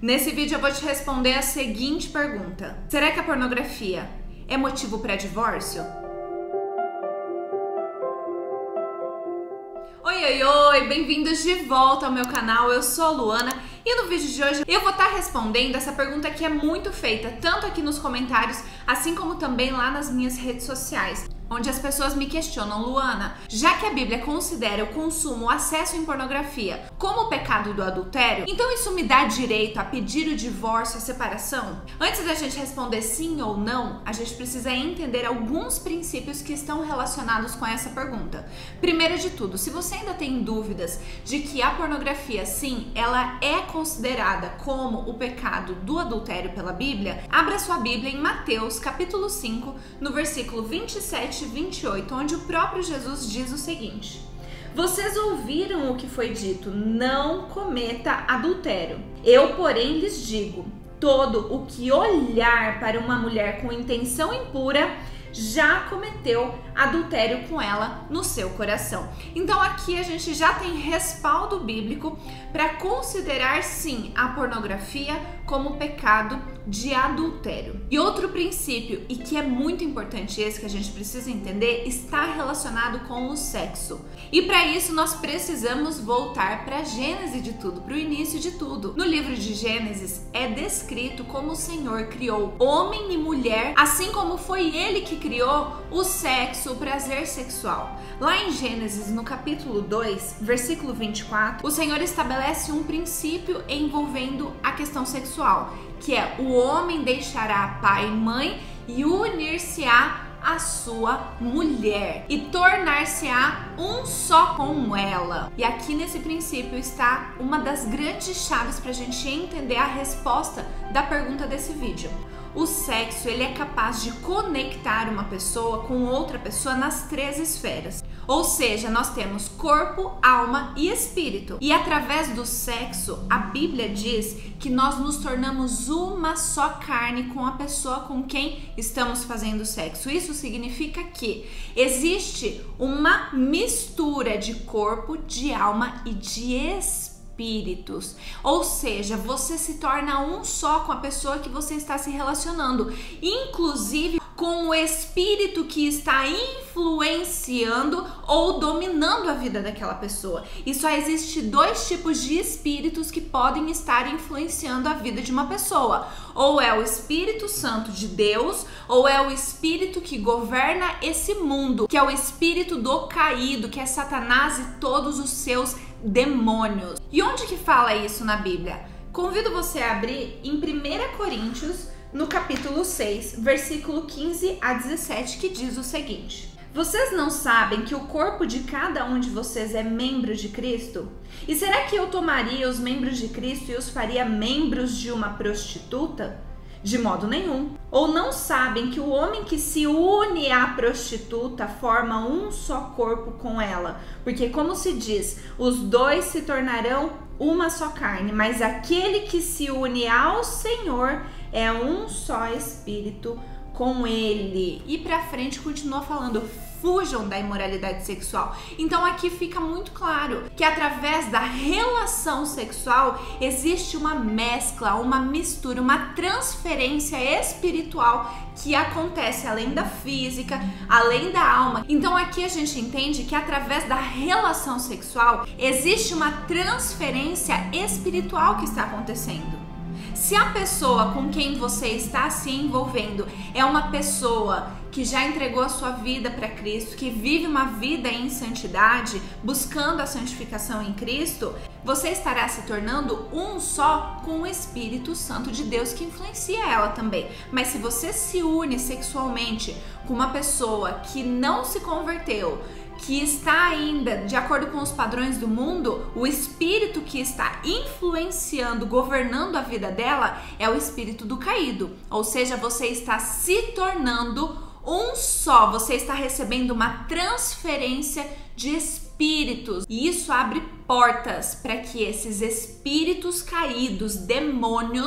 Nesse vídeo eu vou te responder a seguinte pergunta: será que a pornografia é motivo para divórcio? Oi, bem-vindos de volta ao meu canal, eu sou a Luana e no vídeo de hoje eu vou estar respondendo essa pergunta que é muito feita, tanto aqui nos comentários, assim como também lá nas minhas redes sociais, onde as pessoas me questionam: Luana, já que a Bíblia considera o consumo, o acesso em pornografia como o pecado do adultério, então isso me dá direito a pedir o divórcio, a separação? Antes da gente responder sim ou não, a gente precisa entender alguns princípios que estão relacionados com essa pergunta. Primeiro de tudo, se você ainda tem dúvidas de que a pornografia, sim, ela é considerada como o pecado do adultério pela Bíblia, abra sua Bíblia em Mateus capítulo 5, no versículo 27 e 28, onde o próprio Jesus diz o seguinte: vocês ouviram o que foi dito, não cometa adultério. Eu, porém, lhes digo, todo o que olhar para uma mulher com intenção impura já cometeu adultério com ela no seu coração. Então aqui a gente já tem respaldo bíblico para considerar sim a pornografia como pecado de adultério. E outro princípio, e que é muito importante, esse que a gente precisa entender, está relacionado com o sexo. E para isso nós precisamos voltar para a Gênesis de tudo, para o início de tudo. No livro de Gênesis é descrito como o Senhor criou homem e mulher, assim como foi ele que criou o sexo, o prazer sexual. Lá em Gênesis, no capítulo 2, versículo 24, o Senhor estabelece um princípio envolvendo a questão sexual, que é: o homem deixará pai e mãe e unir-se-á a sua mulher e tornar-se-á um só com ela. E aqui nesse princípio está uma das grandes chaves para a gente entender a resposta da pergunta desse vídeo. O sexo, ele é capaz de conectar uma pessoa com outra pessoa nas três esferas. Ou seja, nós temos corpo, alma e espírito. E através do sexo, a Bíblia diz que nós nos tornamos uma só carne com a pessoa com quem estamos fazendo sexo. Isso significa que existe uma mistura de corpo, de alma e de espíritos. Ou seja, você se torna um só com a pessoa que você está se relacionando, inclusive com o espírito que está influenciando ou dominando a vida daquela pessoa. E só existe dois tipos de espíritos que podem estar influenciando a vida de uma pessoa: ou é o Espírito Santo de Deus, ou é o espírito que governa esse mundo, que é o espírito do caído, que é Satanás e todos os seus demônios. E onde que fala isso na Bíblia? Convido você a abrir em 1 Coríntios, no capítulo 6, versículo 15 a 17, que diz o seguinte: vocês não sabem que o corpo de cada um de vocês é membro de Cristo? E será que eu tomaria os membros de Cristo e os faria membros de uma prostituta? De modo nenhum. Ou não sabem que o homem que se une à prostituta forma um só corpo com ela? Porque, como se diz, os dois se tornarão uma só carne, mas aquele que se une ao Senhor é um só espírito com ele. E pra frente continua falando: fujam da imoralidade sexual. Então aqui fica muito claro que através da relação sexual existe uma mescla, uma mistura, uma transferência espiritual que acontece além da física, além da alma. Então aqui a gente entende que através da relação sexual existe uma transferência espiritual que está acontecendo. Se a pessoa com quem você está se envolvendo é uma pessoa que já entregou a sua vida para Cristo, que vive uma vida em santidade, buscando a santificação em Cristo, você estará se tornando um só com o Espírito Santo de Deus que influencia ela também. Mas se você se une sexualmente com uma pessoa que não se converteu, que está ainda de acordo com os padrões do mundo, o espírito que está influenciando, governando a vida dela é o espírito do caído. Ou seja, você está se tornando um só, você está recebendo uma transferência de espíritos. E isso abre portas para que esses espíritos caídos, demônios,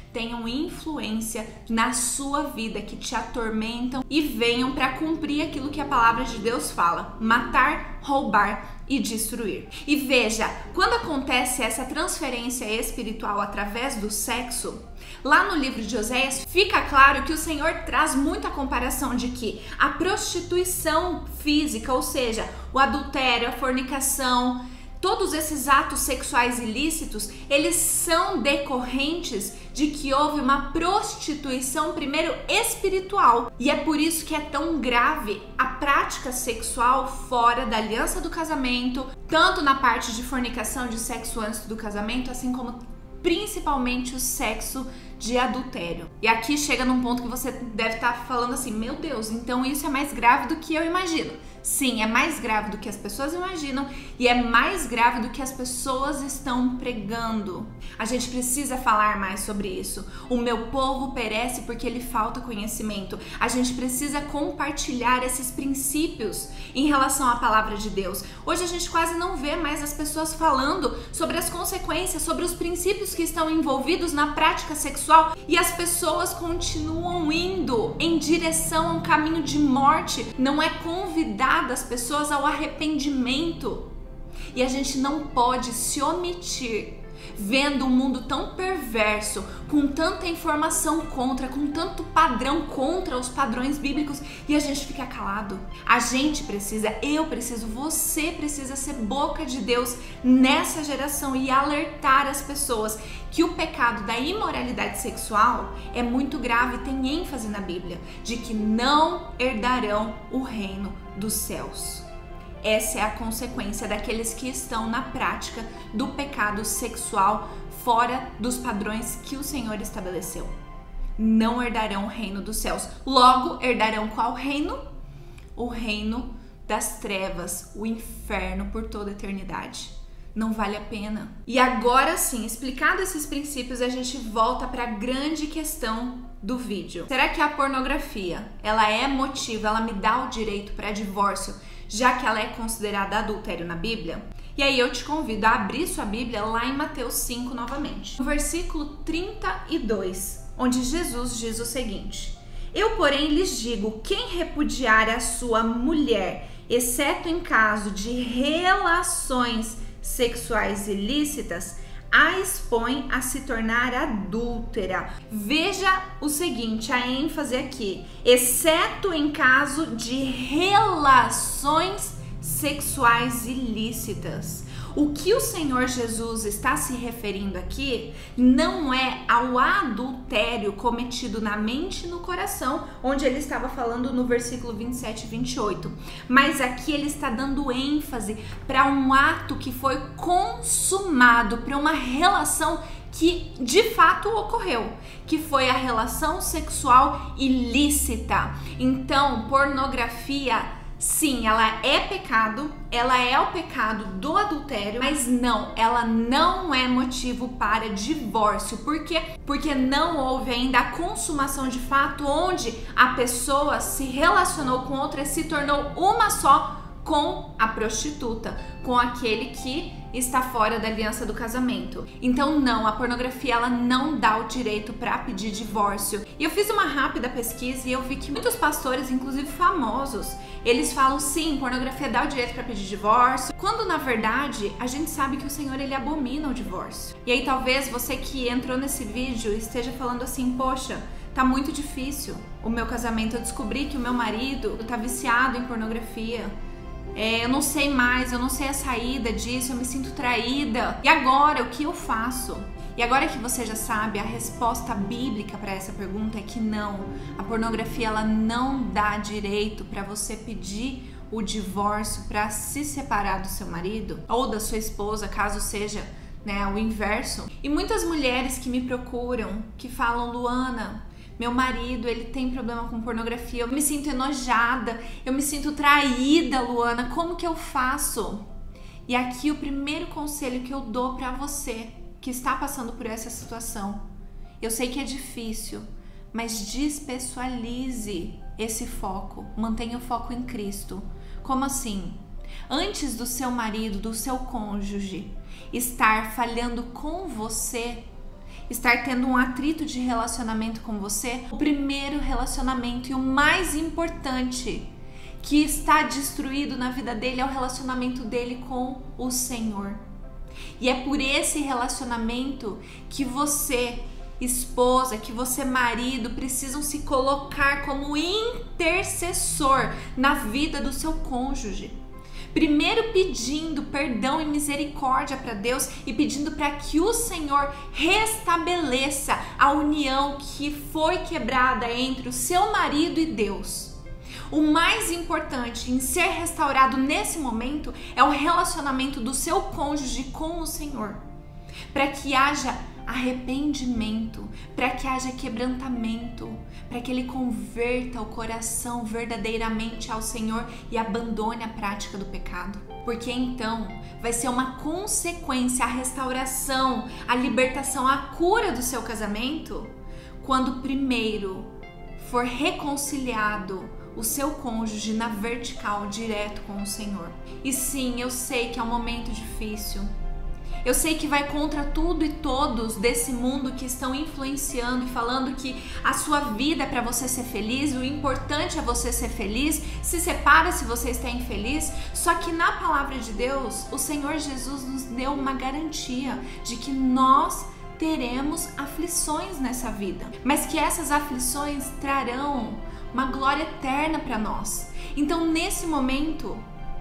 tenham influência na sua vida, que te atormentam e venham para cumprir aquilo que a palavra de Deus fala: matar, roubar e destruir. E veja, quando acontece essa transferência espiritual através do sexo, lá no livro de Oséias fica claro que o Senhor traz muita comparação de que a prostituição física, ou seja, o adultério, a fornicação, todos esses atos sexuais ilícitos, eles são decorrentes de que houve uma prostituição, primeiro, espiritual. E é por isso que é tão grave a prática sexual fora da aliança do casamento, tanto na parte de fornicação, de sexo antes do casamento, assim como principalmente o sexo de adultério. E aqui chega num ponto que você deve estar falando assim: meu Deus, então isso é mais grave do que eu imagino. Sim, é mais grave do que as pessoas imaginam e é mais grave do que as pessoas estão pregando. A gente precisa falar mais sobre isso. O meu povo perece porque lhe falta conhecimento. A gente precisa compartilhar esses princípios em relação à palavra de Deus. Hoje a gente quase não vê mais as pessoas falando sobre as consequências, sobre os princípios que estão envolvidos na prática sexual, e as pessoas continuam indo em direção a um caminho de morte. Não é convidar as pessoas ao arrependimento. E a gente não pode se omitir vendo um mundo tão perverso, com tanta informação contra, com tanto padrão contra os padrões bíblicos, e a gente fica calado. A gente precisa, eu preciso, você precisa ser boca de Deus nessa geração e alertar as pessoas que o pecado da imoralidade sexual é muito grave, tem ênfase na Bíblia, de que não herdarão o reino dos céus. Essa é a consequência daqueles que estão na prática do pecado sexual fora dos padrões que o Senhor estabeleceu. Não herdarão o reino dos céus. Logo, herdarão qual reino? O reino das trevas, o inferno por toda a eternidade. Não vale a pena. E agora sim, explicado esses princípios, a gente volta para a grande questão do vídeo. Será que a pornografia, ela é motivo, ela me dá o direito para divórcio, já que ela é considerada adultério na Bíblia? E aí eu te convido a abrir sua Bíblia lá em Mateus 5 novamente. No versículo 32, onde Jesus diz o seguinte: eu, porém, lhes digo, quem repudiar a sua mulher, exceto em caso de relações sexuais ilícitas, a expõe a se tornar adúltera. Veja o seguinte, a ênfase aqui: exceto em caso de relações sexuais ilícitas. O que o Senhor Jesus está se referindo aqui não é ao adultério cometido na mente e no coração, onde ele estava falando no versículo 27 e 28. Mas aqui ele está dando ênfase para um ato que foi consumado, para uma relação que de fato ocorreu, que foi a relação sexual ilícita. Então, pornografia, sim, ela é pecado, ela é o pecado do adultério, mas não, ela não é motivo para divórcio. Por quê? Porque não houve ainda a consumação de fato, onde a pessoa se relacionou com outra e se tornou uma só com a prostituta, com aquele que está fora da aliança do casamento. Então não, a pornografia ela não dá o direito para pedir divórcio. E eu fiz uma rápida pesquisa e eu vi que muitos pastores, inclusive famosos, eles falam sim, pornografia dá o direito para pedir divórcio, quando na verdade a gente sabe que o Senhor ele abomina o divórcio. E aí talvez você que entrou nesse vídeo esteja falando assim: poxa, tá muito difícil o meu casamento, eu descobri que o meu marido tá viciado em pornografia. Eu não sei mais, eu não sei a saída disso, eu me sinto traída. E agora, o que eu faço? E agora que você já sabe, a resposta bíblica para essa pergunta é que não. A pornografia ela não dá direito para você pedir o divórcio, para se separar do seu marido ou da sua esposa, caso seja, né, o inverso. E muitas mulheres que me procuram, que falam: Luana, meu marido, ele tem problema com pornografia, eu me sinto enojada, eu me sinto traída, Luana, como que eu faço? E aqui o primeiro conselho que eu dou para você que está passando por essa situação, eu sei que é difícil, mas despessoalize esse foco, mantenha o foco em Cristo. Como assim? Antes do seu marido, do seu cônjuge estar falhando com você, estar tendo um atrito de relacionamento com você, o primeiro relacionamento e o mais importante que está destruído na vida dele é o relacionamento dele com o Senhor. E é por esse relacionamento que você, esposa, que você, marido, precisam se colocar como intercessor na vida do seu cônjuge. Primeiro pedindo perdão e misericórdia para Deus e pedindo para que o Senhor restabeleça a união que foi quebrada entre o seu marido e Deus. O mais importante em ser restaurado nesse momento é o relacionamento do seu cônjuge com o Senhor, para que haja arrependimento, para que haja quebrantamento, para que ele converta o coração verdadeiramente ao Senhor e abandone a prática do pecado. Porque então vai ser uma consequência a restauração, a libertação, a cura do seu casamento, quando primeiro for reconciliado o seu cônjuge na vertical, direto com o Senhor. E sim, eu sei que é um momento difícil. Eu sei que vai contra tudo e todos desse mundo que estão influenciando e falando que a sua vida é para você ser feliz, o importante é você ser feliz, se separa se você está infeliz. Só que na palavra de Deus, o Senhor Jesus nos deu uma garantia de que nós teremos aflições nessa vida, mas que essas aflições trarão uma glória eterna para nós. Então, nesse momento,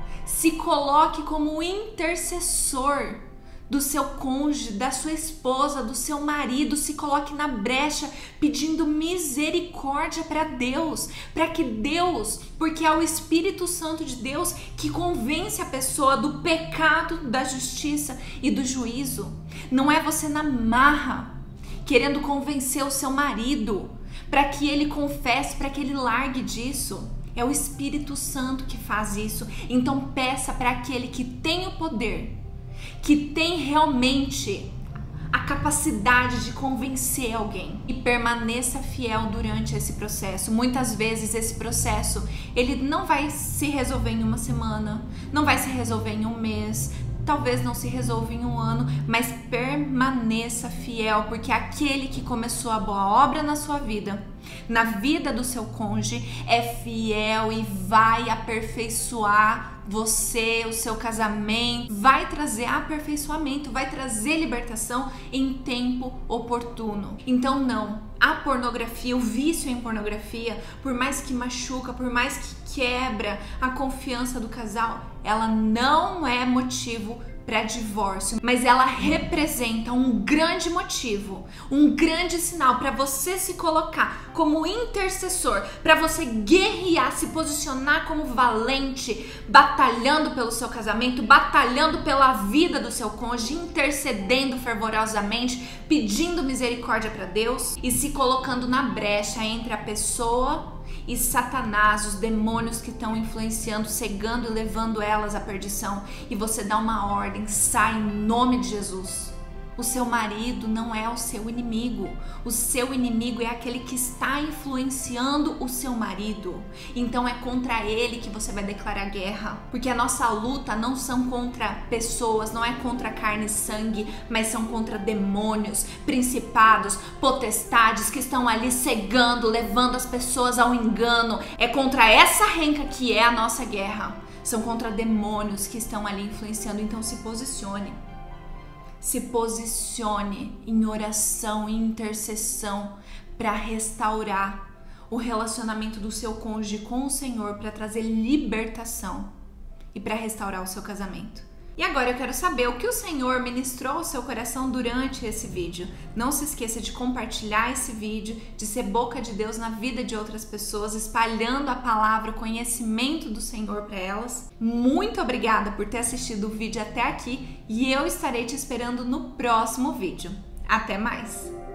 se coloque como intercessor do seu cônjuge, da sua esposa, do seu marido, se coloque na brecha pedindo misericórdia para Deus, para que Deus, porque é o Espírito Santo de Deus que convence a pessoa do pecado, da justiça e do juízo. Não é você na marra querendo convencer o seu marido para que ele confesse, para que ele largue disso. É o Espírito Santo que faz isso. Então peça para aquele que tem o poder, que tem realmente a capacidade de convencer alguém, e permaneça fiel durante esse processo. Muitas vezes esse processo ele não vai se resolver em uma semana, não vai se resolver em um mês, talvez não se resolva em um ano, mas permaneça fiel, porque aquele que começou a boa obra na sua vida, na vida do seu cônjuge, é fiel e vai aperfeiçoar você, o seu casamento, vai trazer aperfeiçoamento, vai trazer libertação em tempo oportuno. Então não, a pornografia, o vício em pornografia, por mais que machuca, por mais que quebra a confiança do casal, ela não é motivo para divórcio, mas ela representa um grande motivo, um grande sinal para você se colocar como intercessor, para você guerrear, se posicionar como valente, batalhando pelo seu casamento, batalhando pela vida do seu cônjuge, intercedendo fervorosamente, pedindo misericórdia para Deus e se colocando na brecha entre a pessoa e Satanás, os demônios que estão influenciando, cegando e levando elas à perdição. E você dá uma ordem: sai em nome de Jesus. O seu marido não é o seu inimigo. O seu inimigo é aquele que está influenciando o seu marido. Então é contra ele que você vai declarar guerra. Porque a nossa luta não são contra pessoas, não é contra carne e sangue, mas são contra demônios, principados, potestades que estão ali cegando, levando as pessoas ao engano. É contra essa renca que é a nossa guerra. São contra demônios que estão ali influenciando. Então se posicione. Se posicione em oração e intercessão para restaurar o relacionamento do seu cônjuge com o Senhor, para trazer libertação e para restaurar o seu casamento. E agora eu quero saber o que o Senhor ministrou ao seu coração durante esse vídeo. Não se esqueça de compartilhar esse vídeo, de ser boca de Deus na vida de outras pessoas, espalhando a palavra, o conhecimento do Senhor para elas. Muito obrigada por ter assistido o vídeo até aqui e eu estarei te esperando no próximo vídeo. Até mais!